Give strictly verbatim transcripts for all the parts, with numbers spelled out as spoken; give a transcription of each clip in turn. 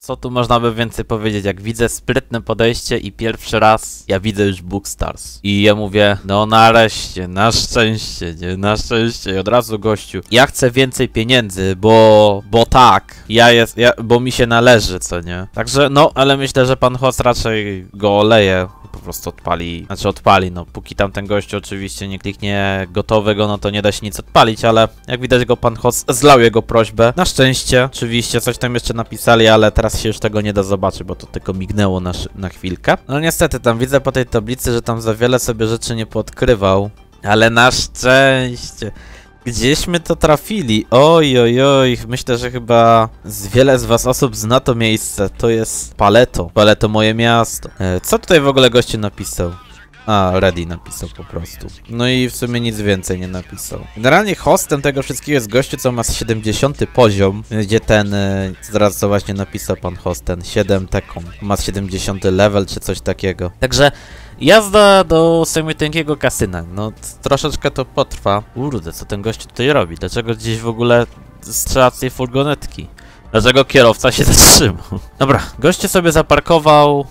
Co tu można by więcej powiedzieć, jak widzę sprytne podejście i pierwszy raz ja widzę już Bookstars. I ja mówię, no nareszcie, na szczęście, nie, na szczęście. I od razu gościu, ja chcę więcej pieniędzy, bo, bo tak, ja jest, ja, bo mi się należy, co nie? Także no, ale myślę, że pan Host raczej go oleje. Po prostu odpali, znaczy odpali, no póki tam ten gościu oczywiście nie kliknie gotowego, no to nie da się nic odpalić, ale jak widać go pan Host zlał jego prośbę. Na szczęście, oczywiście coś tam jeszcze napisali, ale teraz się już tego nie da zobaczyć, bo to tylko mignęło na, na chwilkę. No niestety tam widzę po tej tablicy, że tam za wiele sobie rzeczy nie poodkrywał, ale na szczęście gdzieśmy to trafili. Oj, oj, oj, myślę, że chyba z wiele z was osób zna to miejsce. To jest Paleto. Paleto, moje miasto. E, co tutaj w ogóle gościu napisał? A, ready napisał po prostu. No i w sumie nic więcej nie napisał. Generalnie hostem tego wszystkiego jest gościu, co ma siedemdziesiąty poziom, gdzie ten, e, zaraz co właśnie napisał pan host, ten siedem teką. Ma siedemdziesiąty level czy coś takiego. Także jazda do semiotęgiego kasyna. No troszeczkę to potrwa. Kurde, co ten gościu tutaj robi? Dlaczego gdzieś w ogóle strzela z tej furgonetki? Dlaczego kierowca się zatrzymał? Dobra, gościu sobie zaparkował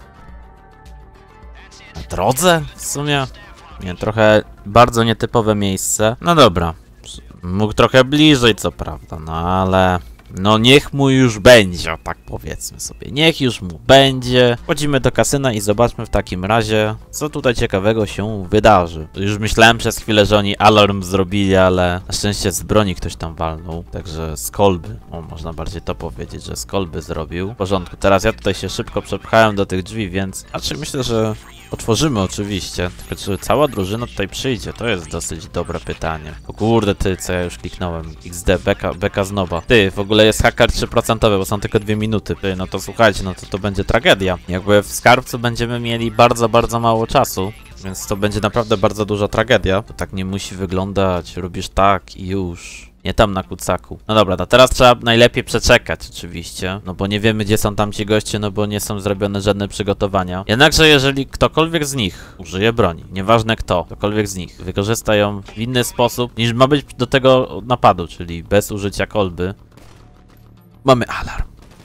na drodze w sumie. Nie, trochę bardzo nietypowe miejsce. No dobra, mógł trochę bliżej co prawda, no ale no niech mu już będzie, tak powiedzmy sobie. Niech już mu będzie. Wchodzimy do kasyna i zobaczmy w takim razie, co tutaj ciekawego się wydarzy. Już myślałem przez chwilę, że oni alarm zrobili, ale na szczęście z broni ktoś tam walnął. Także z kolby. O, można bardziej to powiedzieć, że z kolby zrobił. W porządku, teraz ja tutaj się szybko przepchałem do tych drzwi, więc znaczy myślę, że otworzymy oczywiście, tylko czy cała drużyna tutaj przyjdzie? To jest dosyć dobre pytanie. O kurde ty, co ja już kliknąłem. X D, beka, beka z noba. Ty, w ogóle jest hacker trzy procent, bo są tylko dwie minuty. Ty, no to słuchajcie, no to to będzie tragedia. Jakby w skarbcu będziemy mieli bardzo, bardzo mało czasu, więc to będzie naprawdę bardzo duża tragedia. To tak nie musi wyglądać, robisz tak i już. Nie tam na kucaku. No dobra, to teraz trzeba najlepiej przeczekać oczywiście, no bo nie wiemy gdzie są tam ci goście, no bo nie są zrobione żadne przygotowania. Jednakże jeżeli ktokolwiek z nich użyje broni, nieważne kto, ktokolwiek z nich wykorzysta ją w inny sposób niż ma być do tego napadu, czyli bez użycia kolby, mamy alarm.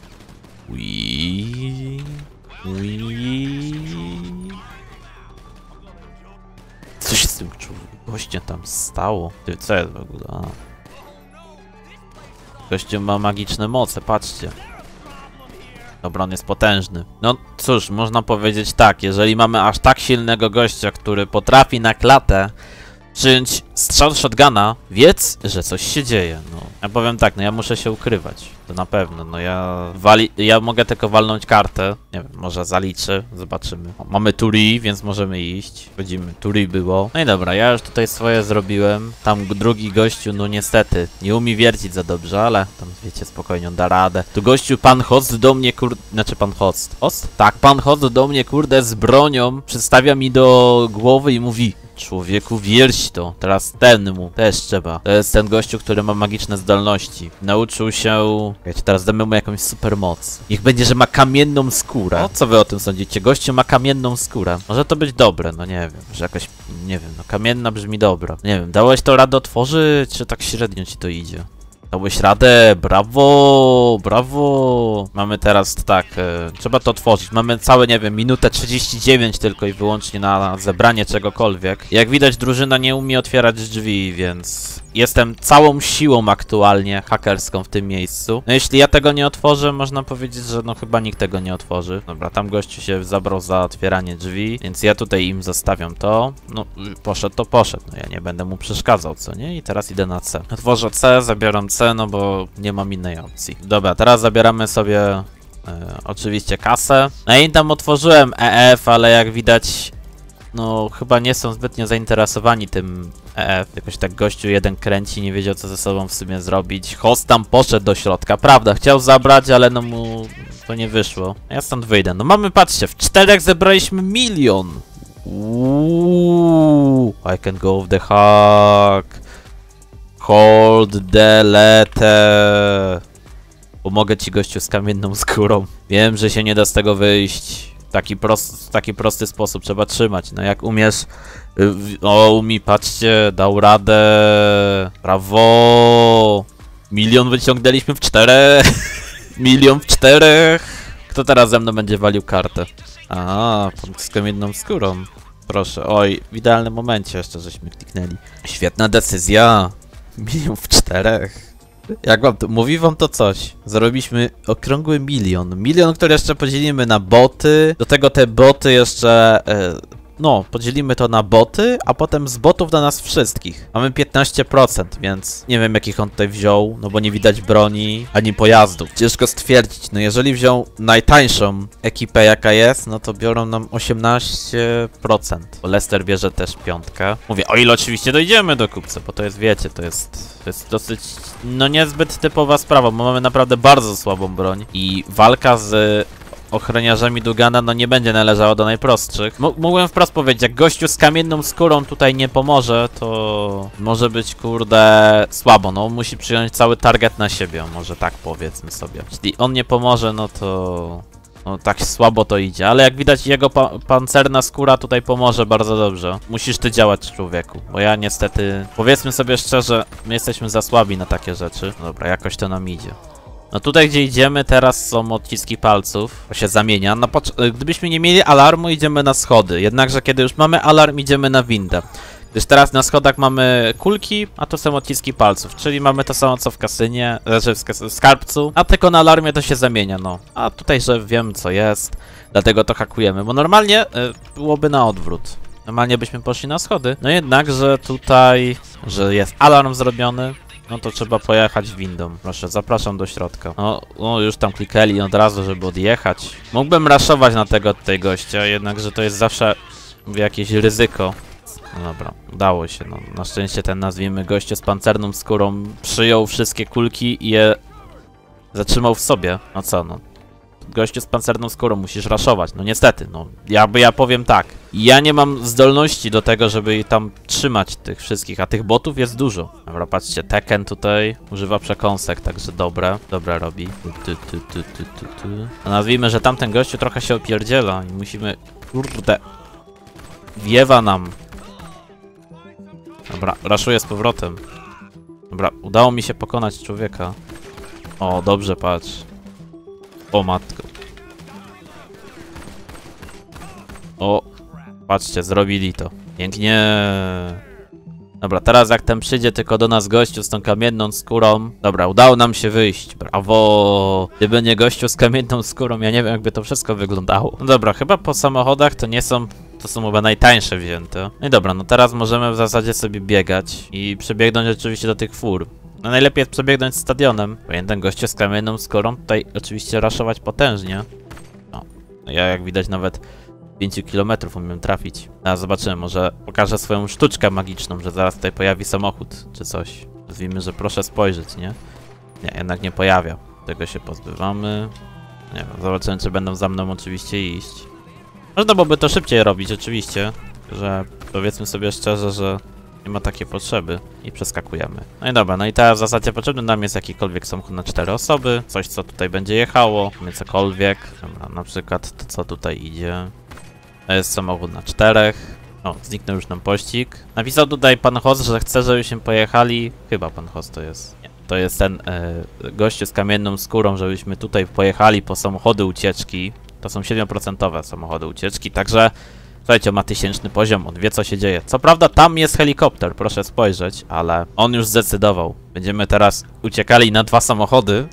Ui, ui. Co się z tym gościem tam stało? Ty, co jest w ogóle? A. Gościu ma magiczne moce, patrzcie. Dobra, on jest potężny. No cóż, można powiedzieć tak, jeżeli mamy aż tak silnego gościa, który potrafi na klatę przyjąć strzał shotguna, wiedz, że coś się dzieje. No, ja powiem tak, no ja muszę się ukrywać. To na pewno, no ja wali ja mogę tylko walnąć kartę. Nie wiem, może zaliczę, zobaczymy. O, mamy Turi, więc możemy iść. Chodzimy, Turi było. No i dobra, ja już tutaj swoje zrobiłem. Tam drugi gościu, no niestety, nie umie wiercić za dobrze, ale tam wiecie, spokojnie, on da radę. Tu gościu, pan Host do mnie, kurde, znaczy pan Host. Host? Tak, pan Host do mnie, kurde, z bronią, przedstawia mi do głowy i mówi: człowieku, wierć to. Teraz ten mu też trzeba. To jest ten gościu, który ma magiczne zdolności. Nauczył się... Wiecie, teraz damy mu jakąś super moc. Niech będzie, że ma kamienną skórę. O, co wy o tym sądzicie? Gościu ma kamienną skórę. Może to być dobre, no nie wiem. Że jakoś... Nie wiem, no kamienna brzmi dobra. Nie wiem, dałeś to radę otworzyć, czy tak średnio ci to idzie? Dałeś radę, brawo, brawo. Mamy teraz tak, e, trzeba to otworzyć. Mamy całe, nie wiem, minutę trzydzieści dziewięć tylko i wyłącznie na zebranie czegokolwiek. Jak widać, drużyna nie umie otwierać drzwi, więc jestem całą siłą aktualnie hakerską w tym miejscu. No jeśli ja tego nie otworzę, można powiedzieć, że no chyba nikt tego nie otworzy. Dobra, tam gościu się zabrał za otwieranie drzwi, więc ja tutaj im zostawiam to. No, poszedł to poszedł, no ja nie będę mu przeszkadzał, co nie? I teraz idę na C. Otworzę C, zabieram C, no bo nie mam innej opcji. Dobra, teraz zabieramy sobie e, oczywiście kasę. No i tam otworzyłem E F, ale jak widać, no chyba nie są zbytnio zainteresowani tym E F. Jakoś tak gościu jeden kręci, nie wiedział co ze sobą w sumie zrobić. Host tam poszedł do środka, prawda, chciał zabrać, ale no mu to nie wyszło. Ja stąd wyjdę. No mamy, patrzcie, w czterech zebraliśmy milion. Uuuu, I can go off the hack. Hold delete. Pomogę ci gościu z kamienną skórą. Wiem, że się nie da z tego wyjść. Taki, prost, taki prosty sposób trzeba trzymać. No jak umiesz... O, umi, patrzcie, dał radę. Brawo. Milion wyciągnęliśmy w czterech. Milion w czterech. Kto teraz ze mną będzie walił kartę? A, punkt z kamienną skórą. Proszę, oj, w idealnym momencie jeszcze żeśmy kliknęli. Świetna decyzja. Milion w czterech. Jak wam to, mówi wam to coś? Zarobiliśmy okrągły milion. Milion, który jeszcze podzielimy na boty. Do tego te boty jeszcze... E, no, podzielimy to na boty, a potem z botów na nas wszystkich. Mamy piętnaście procent, więc nie wiem jakich on tutaj wziął, no bo nie widać broni, ani pojazdów. Ciężko stwierdzić, no jeżeli wziął najtańszą ekipę jaka jest, no to biorą nam osiemnaście procent. Bo Lester bierze też piątkę. Mówię, o ile oczywiście dojdziemy do kupca, bo to jest, wiecie, to jest, to jest dosyć, no niezbyt typowa sprawa, bo mamy naprawdę bardzo słabą broń i walka z... ochroniarzami Dugana, no nie będzie należała do najprostszych. M mógłbym wprost powiedzieć, jak gościu z kamienną skórą tutaj nie pomoże, to może być, kurde, słabo. No, musi przyjąć cały target na siebie, może tak powiedzmy sobie. Jeśli on nie pomoże, no to... no tak słabo to idzie, ale jak widać jego pa pancerna skóra tutaj pomoże bardzo dobrze. Musisz ty działać, człowieku, bo ja niestety... powiedzmy sobie szczerze, my jesteśmy za słabi na takie rzeczy. No dobra, jakoś to nam idzie. No tutaj, gdzie idziemy, teraz są odciski palców. To się zamienia. No, gdybyśmy nie mieli alarmu, idziemy na schody. Jednakże, kiedy już mamy alarm, idziemy na windę. Gdyż teraz na schodach mamy kulki, a to są odciski palców. Czyli mamy to samo, co w kasynie, znaczy w skarbcu. A tylko na alarmie to się zamienia, no. A tutaj, że wiem, co jest. Dlatego to hakujemy. Bo normalnie y, byłoby na odwrót. Normalnie byśmy poszli na schody. No jednakże tutaj, że jest alarm zrobiony, no to trzeba pojechać windą. Proszę, zapraszam do środka. No, no już tam klikali od razu, żeby odjechać. Mógłbym raszować na tego tutaj gościa, jednakże to jest zawsze, mówię, jakieś ryzyko. No dobra, udało się. No, na szczęście ten, nazwijmy, goście z pancerną skórą przyjął wszystkie kulki i je zatrzymał w sobie. No co, no. Gościu z pancerną skórą musisz raszować. No niestety, no. Ja, ja powiem tak. Ja nie mam zdolności do tego, żeby tam trzymać tych wszystkich, a tych botów jest dużo. Dobra, patrzcie, Tekken tutaj używa przekąsek, także dobre. Dobre robi. Ty, ty, ty, ty, ty, ty. No nazwijmy, że tamten gościu trochę się opierdziela i musimy... Kurde. Wiewa nam. Dobra, raszuję z powrotem. Dobra, udało mi się pokonać człowieka. O, dobrze, patrz. O matko. O, patrzcie, zrobili to. Pięknie. Dobra, teraz jak ten przyjdzie tylko do nas gościu z tą kamienną skórą. Dobra, udało nam się wyjść. Brawo. Gdyby nie gościu z kamienną skórą, ja nie wiem, jakby to wszystko wyglądało. No dobra, chyba po samochodach to nie są... to są chyba najtańsze wzięte. No i dobra, no teraz możemy w zasadzie sobie biegać i przebiegnąć oczywiście do tych fur. No najlepiej jest przebiegnąć stadionem. Powinien ten goście z kamienną skórą tutaj oczywiście raszować potężnie. No, ja jak widać nawet pięć kilometrów umiem trafić. A zobaczymy, może pokażę swoją sztuczkę magiczną, że zaraz tutaj pojawi samochód czy coś. Nazwijmy, że proszę spojrzeć, nie? Nie, jednak nie pojawia. Tego się pozbywamy. Nie wiem, zobaczymy, czy będą za mną oczywiście iść. Można byłoby to szybciej robić, oczywiście, że powiedzmy sobie szczerze, że nie ma takiej potrzeby i przeskakujemy. No i dobra, no i teraz w zasadzie potrzebny nam jest jakikolwiek samochód na cztery osoby, coś co tutaj będzie jechało, mamy cokolwiek, dobra, na przykład to co tutaj idzie. To jest samochód na czterech. O, zniknął już nam pościg. Napisał tutaj pan host, że chce, żebyśmy pojechali, chyba pan host to jest. Nie. To jest ten e, gościu z kamienną skórą, żebyśmy tutaj pojechali po samochody ucieczki. To są siedem procent samochody ucieczki, także słuchajcie, ma tysięczny poziom, on wie co się dzieje. Co prawda tam jest helikopter, proszę spojrzeć, ale on już zdecydował. Będziemy teraz uciekali na dwa samochody.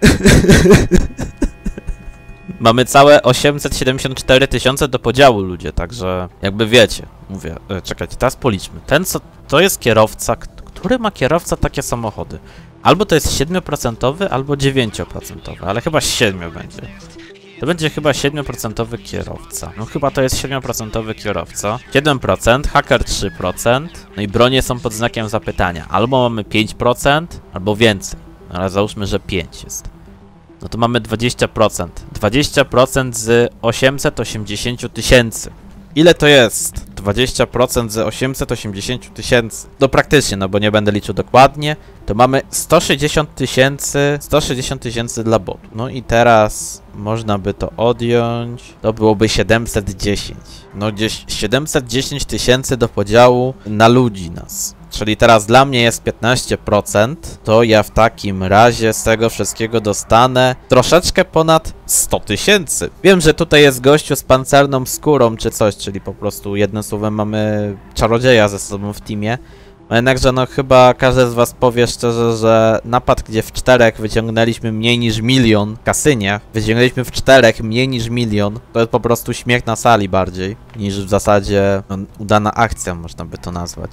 Mamy całe osiemset siedemdziesiąt cztery tysiące do podziału, ludzie, także jakby wiecie. Mówię, e, czekajcie, teraz policzmy. Ten co, to jest kierowca, który ma kierowca takie samochody. Albo to jest siedem procent, albo dziewięć procent, ale chyba siedem będzie. To będzie chyba siedem procent kierowca. No chyba to jest siedem procent kierowca. siedem procent, haker trzy procent. No i bronie są pod znakiem zapytania. Albo mamy pięć procent, albo więcej. No ale załóżmy, że pięć jest. No to mamy dwadzieścia procent. dwadzieścia procent z osiemset osiemdziesiąt tysięcy. Ile to jest? dwadzieścia procent z osiemset osiemdziesiąt tysięcy. No praktycznie, no bo nie będę liczył dokładnie. To mamy sto sześćdziesiąt tysięcy. sto sześćdziesiąt tysięcy dla botu. No i teraz można by to odjąć. To byłoby siedemset dziesięć. No gdzieś siedemset dziesięć tysięcy do podziału na ludzi nas. czyli teraz dla mnie jest piętnaście procent, to ja w takim razie z tego wszystkiego dostanę troszeczkę ponad sto tysięcy. Wiem, że tutaj jest gościu z pancerną skórą czy coś, czyli po prostu jednym słowem mamy czarodzieja ze sobą w teamie. No jednakże no chyba każdy z was powie szczerze, że napad, gdzie w czterech wyciągnęliśmy mniej niż milion w kasynie, wyciągnęliśmy w czterech mniej niż milion, to jest po prostu śmiech na sali bardziej, niż w zasadzie no, udana akcja, można by to nazwać.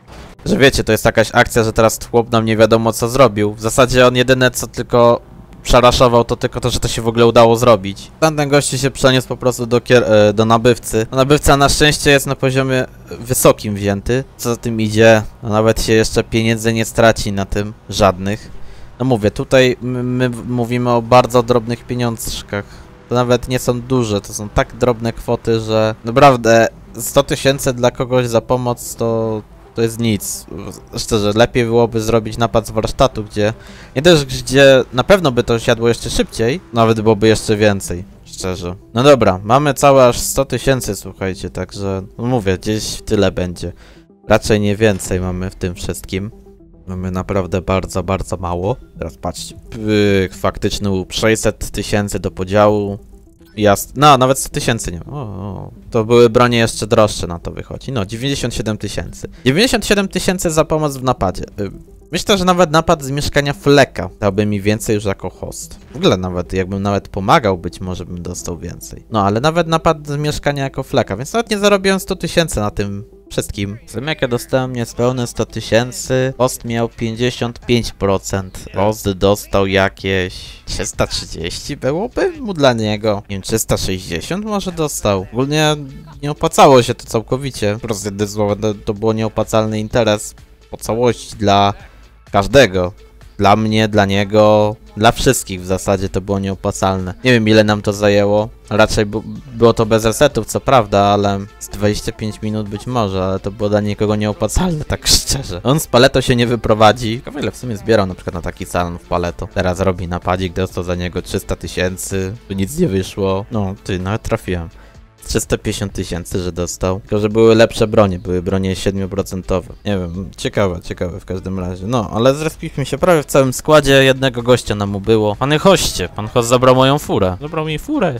Że wiecie, to jest jakaś akcja, że teraz chłop nam nie wiadomo co zrobił. W zasadzie on jedyne co tylko przeraszował to tylko to, że to się w ogóle udało zrobić. Tamten gościu się przeniósł po prostu do, kier do nabywcy. No, nabywca na szczęście jest na poziomie wysokim wzięty. Co za tym idzie, no, nawet się jeszcze pieniędzy nie straci na tym, żadnych. No mówię, tutaj my, my mówimy o bardzo drobnych pieniążkach. To nawet nie są duże, to są tak drobne kwoty, że naprawdę sto tysięcy dla kogoś za pomoc to... To jest nic. Szczerze, lepiej byłoby zrobić napad z warsztatu, gdzie... Nie też, gdzie na pewno by to siadło jeszcze szybciej, nawet byłoby jeszcze więcej. Szczerze. No dobra, mamy całe aż sto tysięcy, słuchajcie, także... No mówię, gdzieś tyle będzie. Raczej nie więcej mamy w tym wszystkim. Mamy naprawdę bardzo, bardzo mało. Teraz patrzcie. Pyk, faktyczny łup. sześćset tysięcy do podziału. Jasne. No, nawet sto tysięcy nie ma. O, o. To były bronie jeszcze droższe, na to wychodzi. No, dziewięćdziesiąt siedem tysięcy. dziewięćdziesiąt siedem tysięcy za pomoc w napadzie. Myślę, że nawet napad z mieszkania Fleka dałby mi więcej już jako host. W ogóle nawet, jakbym nawet pomagał, być może bym dostał więcej. No, ale nawet napad z mieszkania jako Fleka, więc nawet nie zarobiłem sto tysięcy na tym wszystkim. W sumie jak ja dostałem niespełne sto tysięcy, host miał pięćdziesiąt pięć procent. Host dostał jakieś trzysta trzydzieści byłoby mu dla niego. Nie wiem, trzysta sześćdziesiąt może dostał. Ogólnie nie opłacało się to całkowicie. Po prostu jednym słowem, to, to było nieopłacalny interes po całości dla każdego. Dla mnie, dla niego, dla wszystkich w zasadzie to było nieopłacalne. Nie wiem ile nam to zajęło. Raczej było to bez resetów, co prawda, ale z dwadzieścia pięć minut być może, ale to było dla nikogo nieopłacalne, tak szczerze. On z Paleto się nie wyprowadzi. O ile w sumie zbierał na przykład na taki salon w Paleto. Teraz robi napadzik, dostał za niego trzysta tysięcy. Tu nic nie wyszło. No, ty, nawet trafiłem. trzysta pięćdziesiąt tysięcy, że dostał. Tylko, że były lepsze bronie, były bronie siedem procent. Nie wiem, ciekawe, ciekawe w każdym razie. No, ale zrespiliśmy się prawie w całym składzie, jednego gościa nam ubyło. Panie hoście, pan host zabrał moją furę. Zabrał mi furę.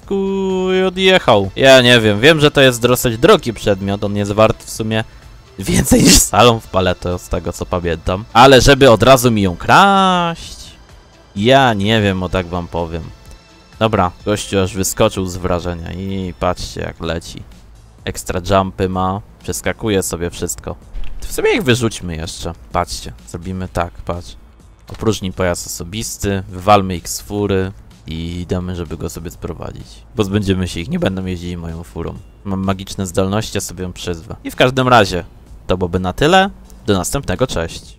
Sku i odjechał. Ja nie wiem, wiem, że to jest dosyć drogi przedmiot, on jest wart w sumie więcej niż salon w Paleto, z tego co pamiętam. Ale żeby od razu mi ją kraść, ja nie wiem, o tak wam powiem. Dobra, gościu aż wyskoczył z wrażenia i patrzcie jak leci. Ekstra jumpy ma, przeskakuje sobie wszystko. W sumie ich wyrzućmy jeszcze. Patrzcie, zrobimy tak, patrz. Opróżnij pojazd osobisty, wywalmy ich z fury i damy, żeby go sobie sprowadzić. Pozbędziemy się ich, nie będą jeździli moją furą. Mam magiczne zdolności, ja sobie ją przyzwę. I w każdym razie, to byłoby na tyle. Do następnego, cześć.